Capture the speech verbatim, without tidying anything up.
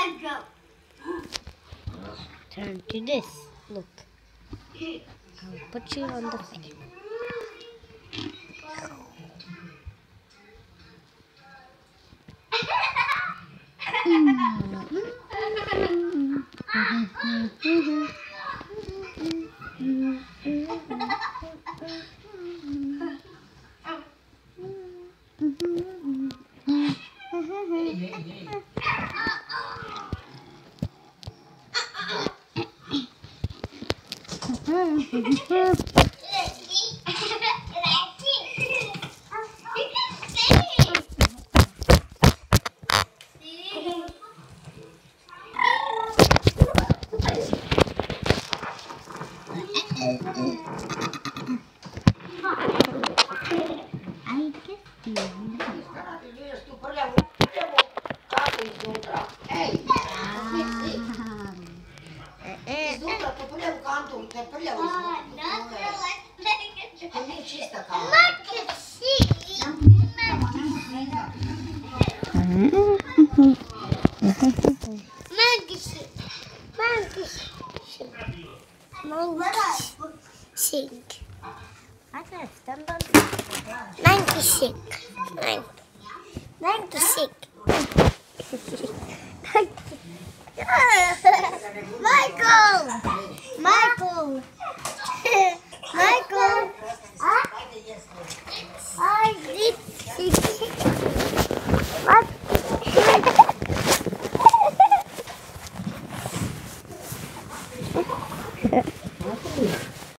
Turn to this. Look. I'll put you on the thing. Sink. Ada, stand on. Monkey sink. Monkey sink. Michael! Michael! Michael!